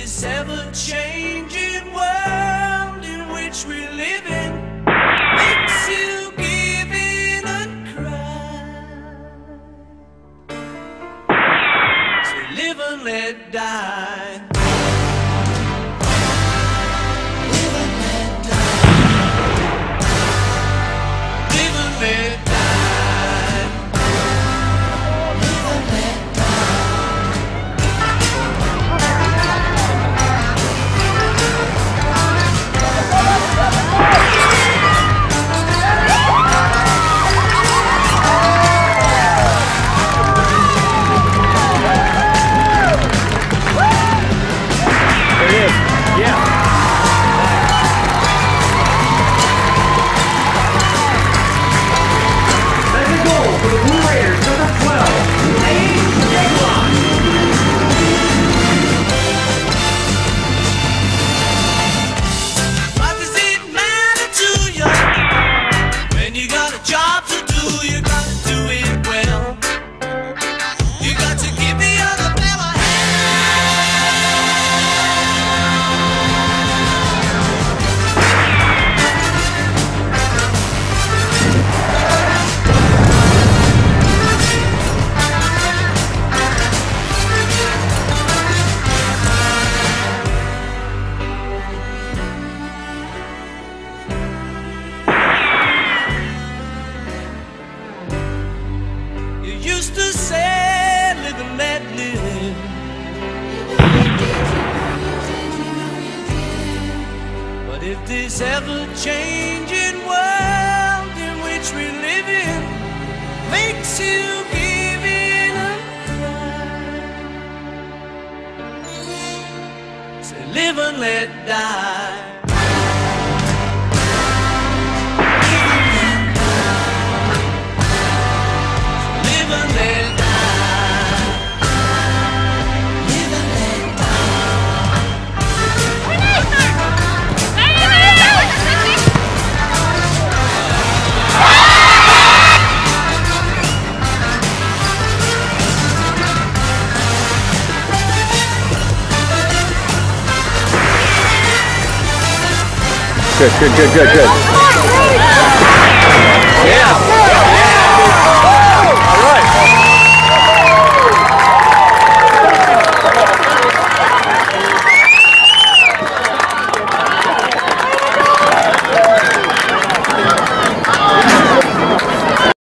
this ever-changing world in which we live in makes you give in and cry. So live and let die. Live and let die. Live and let die. Used to say, live and let live. But if this ever-changing world in which we live in makes you give in and cry, say live and let die. Good.